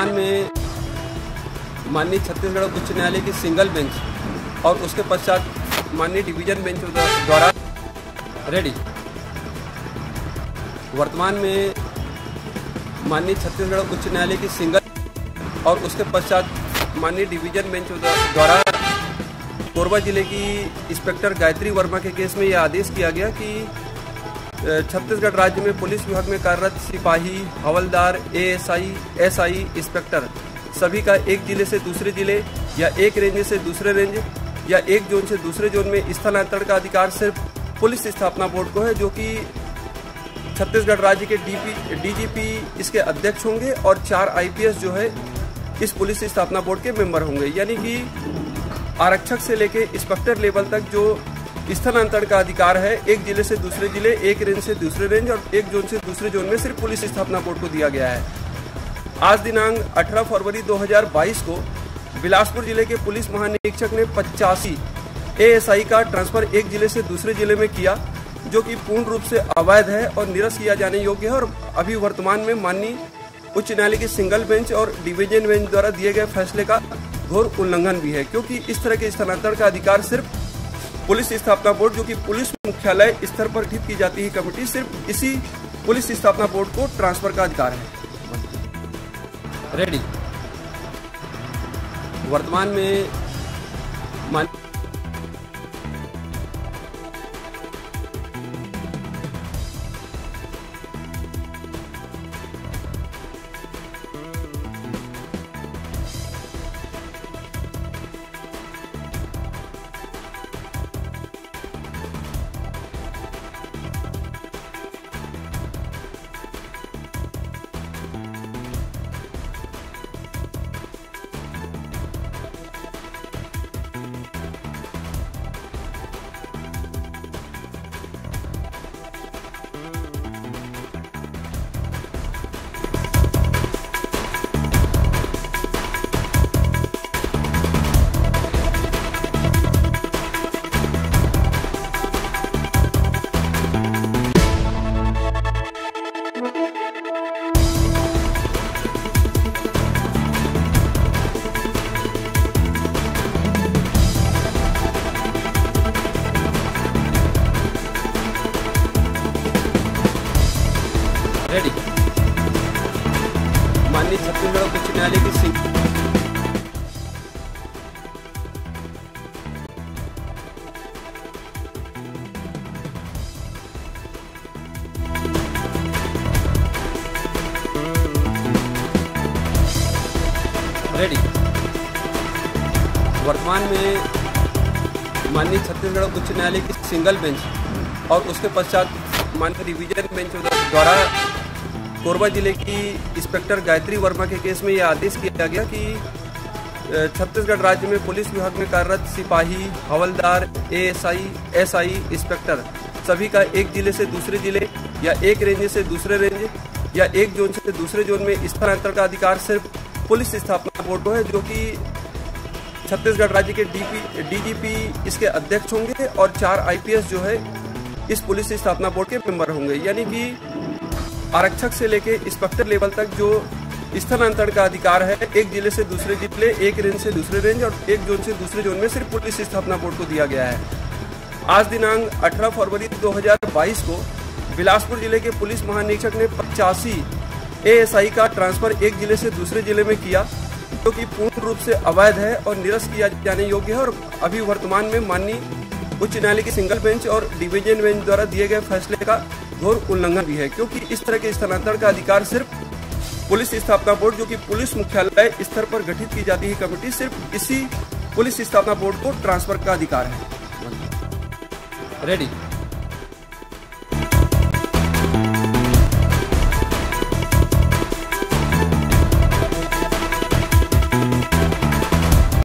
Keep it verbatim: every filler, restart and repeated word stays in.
वर्तमान में माननीय छत्तीसगढ़ उच्च न्यायालय की सिंगल बेंच और उसके पश्चात माननीय डिवीजन बेंच द्वारा रेडी वर्तमान में माननीय छत्तीसगढ़ उच्च न्यायालय की सिंगल और उसके पश्चात माननीय डिवीजन बेंच द्वारा कोरबा जिले की इंस्पेक्टर गायत्री वर्मा के केस में यह आदेश किया गया कि छत्तीसगढ़ राज्य में पुलिस विभाग में कार्यरत सिपाही, हवलदार, एएसआई, एसआई, इंस्पेक्टर सभी का एक जिले से दूसरे जिले या एक रेंज से दूसरे रेंज या एक जोन से दूसरे जोन में स्थानांतरण का अधिकार सिर्फ पुलिस स्थापना बोर्ड को है, जो कि छत्तीसगढ़ राज्य के डीपी डीजीपी इसके अध्यक्ष होंगे और चार आईपीएस जो है इस पुलिस स्थापना बोर्ड के मेंबर होंगे। यानी कि आरक्षक से लेके इंस्पेक्टर लेवल तक जो स्थानांतरण का अधिकार है एक जिले से दूसरे जिले, एक रेंज से दूसरे रेंज और एक जोन से दूसरे जोन में सिर्फ पुलिस स्थापना बोर्ड को दिया गया है। आज दिनांक अठारह फरवरी दो हज़ार बाईस को बिलासपुर जिले के पुलिस महानिरीक्षक ने पचासी एएसआई का ट्रांसफर एक जिले से दूसरे जिले में किया, जो कि पूर्ण रूप से अवैध है और निरस्त किया जाने योग्य है और अभी वर्तमान में माननीय उच्च न्यायालय की सिंगल बेंच और डिवीजन बेंच द्वारा दिए गए फैसले का घोर उल्लंघन भी है, क्योंकि इस तरह के स्थानांतरण का अधिकार सिर्फ पुलिस स्थापना बोर्ड, जो कि पुलिस मुख्यालय स्तर पर गठित की जाती है कमेटी, सिर्फ इसी पुलिस स्थापना बोर्ड को ट्रांसफर का अधिकार है। रेडी वर्तमान में मान रेडी माननीय छत्तीसगढ़ उच्च न्यायालय की सिंग रेडी वर्तमान में माननीय छत्तीसगढ़ उच्च न्यायालय की सिंगल बेंच और उसके पश्चात माननीय डिवीजन बेंच द्वारा कोरबा जिले की इंस्पेक्टर गायत्री वर्मा के केस में यह आदेश किया गया कि छत्तीसगढ़ राज्य में पुलिस विभाग में कार्यरत सिपाही, हवलदार, एएसआई, एसआई, इंस्पेक्टर सभी का एक जिले से दूसरे जिले या एक रेंज से दूसरे रेंज या एक जोन से दूसरे जोन में स्थानांतरण का अधिकार सिर्फ पुलिस स्थापना बोर्ड को है, जो कि छत्तीसगढ़ राज्य के डीपी डीजीपी इसके अध्यक्ष होंगे और चार आईपीएस जो है इस पुलिस स्थापना बोर्ड के मेंबर होंगे। यानी कि आरक्षक से लेके इंस्पेक्टर लेवल तक जो स्थानांतरण का अधिकार है एक जिले से दूसरे जिले, एक रेंज से दूसरे रेंज और एक जोन से दूसरे जोन में सिर्फ पुलिस स्थापना बोर्ड को दिया गया है। आज दिनांक अठारह फरवरी दो हज़ार बाईस को बिलासपुर जिले के पुलिस महानिरीक्षक ने पचासी एएसआई का ट्रांसफर एक जिले से दूसरे जिले में किया, जो कि पूर्ण रूप से अवैध है और निरस्त किया जाने योग्य है और अभी वर्तमान में माननीय उच्च न्यायालय की सिंगल बेंच और डिवीजन बेंच द्वारा दिए गए फैसले का घोर उल्लंघन भी है, क्योंकि इस तरह के स्थानांतरण का अधिकार सिर्फ पुलिस स्थापना बोर्ड, जो कि पुलिस मुख्यालय स्तर पर गठित की जाती है कमेटी, सिर्फ इसी पुलिस स्थापना बोर्ड को ट्रांसफर का अधिकार है। रेडी